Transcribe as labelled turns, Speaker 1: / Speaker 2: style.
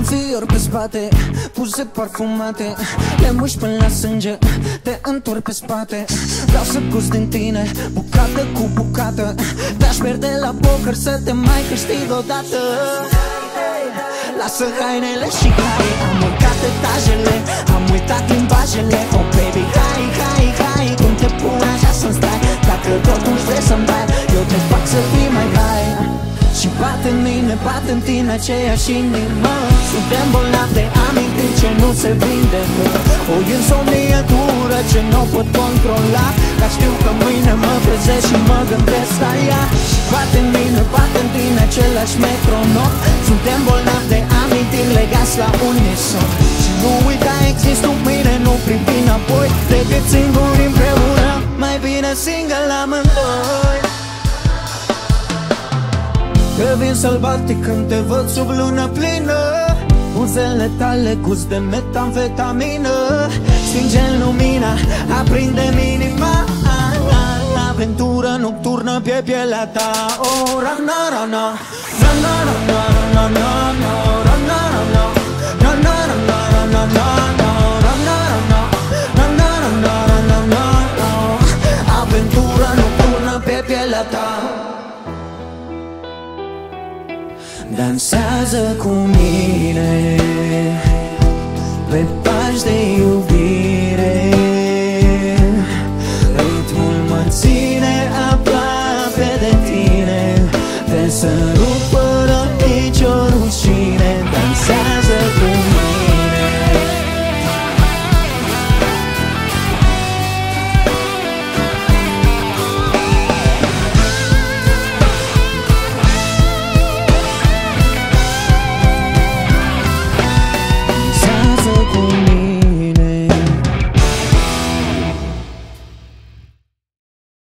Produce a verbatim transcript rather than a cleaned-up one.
Speaker 1: fiori pe spate, buze parfumate, le muși până la sânge, te întorc pe spate. Vreau să gust din tine, bucată cu bucată, te-aș pierde la poker să te mai câștig odată. Lasă hainele și hai, am urcat etajele, am uitat limbajele. Oh baby, hai, hai, hai, cum te pun așa să-mi stai? Dacă totuși vrei să-mi dai, eu te fac să fii mai high. Și bate în mine, bate în tine aceeași inimă. Suntem bolnavi de amintiri ce nu se vindecă. O insomnie dură ce nu pot controla, dar știu că mâine mă trezesc și mă gândesc la ea. Și bate în mine, bate în tine același metronom. Suntem bolnavi de amintiri legați la unison. Și nu uita, există un mine, nu privi înapoi, decât singuri împreună, mai bine single amândoi. Că vin sălbatic când te văd sub lună plină, buzele tale gust de metamfetamină. Stinge-n lumina, aprinde minima, aventură nocturnă pe pielea ta. Oh, ra-na-ra-na, ra-na-ra-na, ra-na-ra-na, ra-na-ra-na, ra-na-ra-na, ra-na-ra-na, ra-na-ra-na, ra-na-ra-na, ra-na-ra-na. Aventură nocturnă pe pielea ta. Dansează cu mine pe pași de iubire, ritmul mă ține